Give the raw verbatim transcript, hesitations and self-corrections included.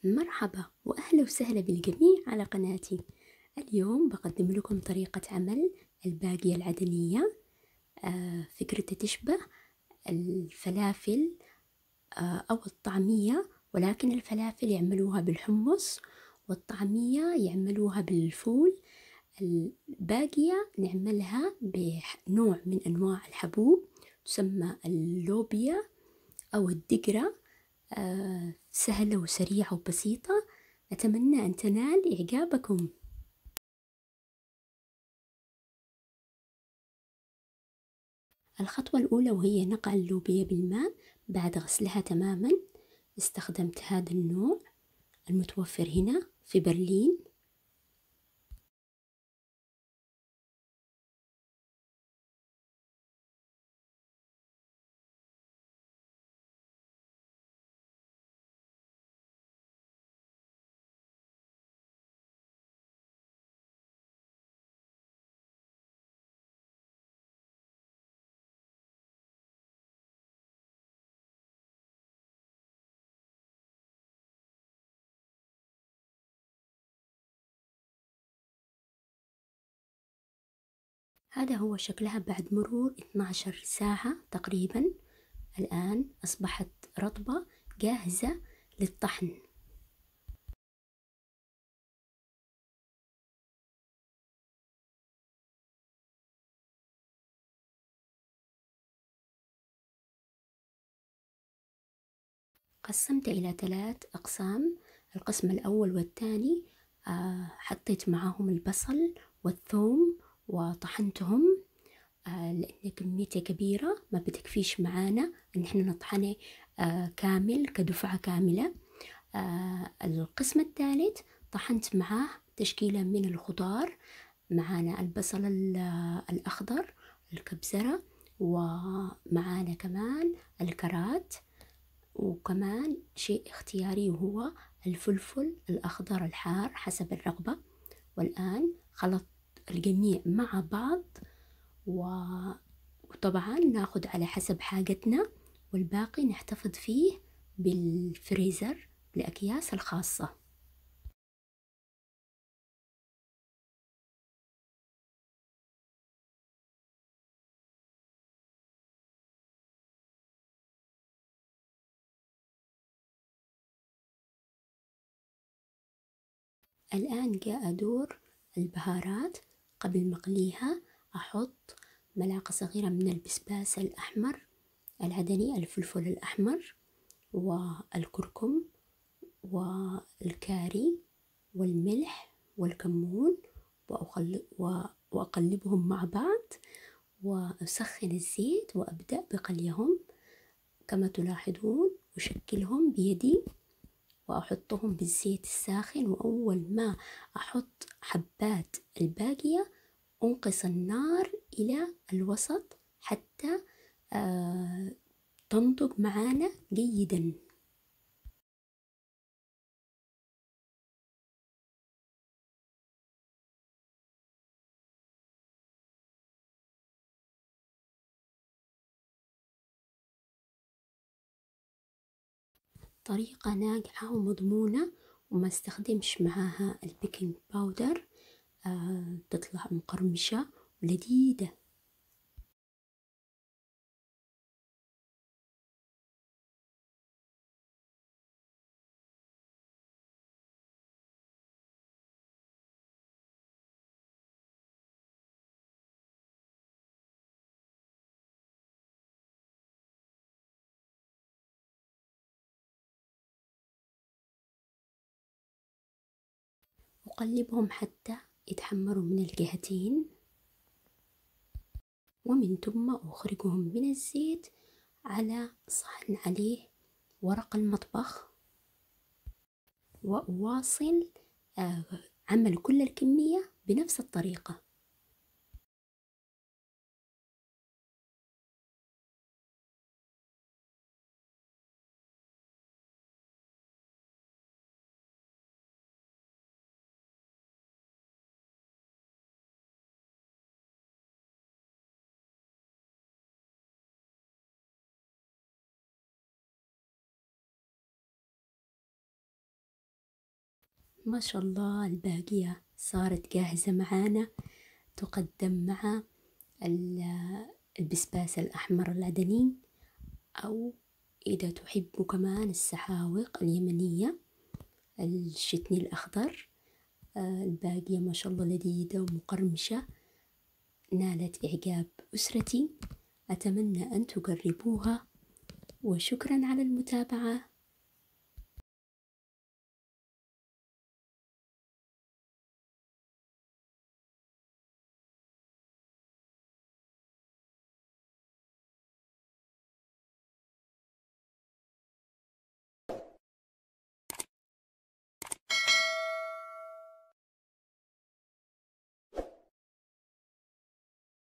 مرحبا وأهلا وسهلا بالجميع على قناتي. اليوم بقدم لكم طريقة عمل الباقية العدنية. آه فكرتها تشبه الفلافل آه أو الطعمية، ولكن الفلافل يعملوها بالحمص والطعمية يعملوها بالفول. الباقية نعملها بنوع من أنواع الحبوب تسمى اللوبيا أو الدقرة. آه سهلة وسريعة وبسيطة، أتمنى أن تنال إعجابكم. الخطوة الأولى وهي نقع اللوبيا بالماء بعد غسلها تماما. استخدمت هذا النوع المتوفر هنا في برلين. هذا هو شكلها بعد مرور اثنتي عشرة ساعة تقريبا. الآن أصبحت رطبة جاهزة للطحن. قسمت إلى ثلاث أقسام. القسم الأول والثاني آه حطيت معاهم البصل والثوم وطحنتهم، آه لأن كميته كبيرة ما بتكفيش معانا إن احنا نطحنه آه كامل كدفعة كاملة. آه القسم الثالث طحنت معاه تشكيلة من الخضار، معانا البصل الأخضر، الكبزرة، ومعانا كمان الكرات، وكمان شيء اختياري وهو الفلفل الأخضر الحار حسب الرغبة. والآن خلطت الجميع مع بعض، وطبعا ناخد على حسب حاجتنا، والباقي نحتفظ فيه بالفريزر بالأكياس الخاصة. الآن جاء دور البهارات. قبل مقليها أحط ملعقة صغيرة من البسباس الأحمر العدني، الفلفل الأحمر، والكركم والكاري والملح والكمون، وأقلبهم مع بعض، وأسخن الزيت وأبدأ بقليهم. كما تلاحظون أشكلهم بيدي وأحطهم بالزيت الساخن، وأول ما أحط حبات الباقية أنقص النار إلى الوسط حتى آه تنضج معانا جيدا. طريقة ناجحة ومضمونة، وما استخدمش معاها البيكنج باودر. آه تطلع مقرمشة ولذيذة. أقلبهم حتى يتحمروا من الجهتين، ومن ثم أخرجهم من الزيت على صحن عليه ورق المطبخ، وأواصل آه عمل كل الكمية بنفس الطريقة. ما شاء الله الباقية صارت جاهزة معانا، تقدم مع البسباس الأحمر العدني، أو إذا تحبوا كمان السحاوق اليمنية الشتني الأخضر. الباقية ما شاء الله لذيذة ومقرمشة، نالت إعجاب أسرتي. أتمنى أن تجربوها، وشكرا على المتابعة.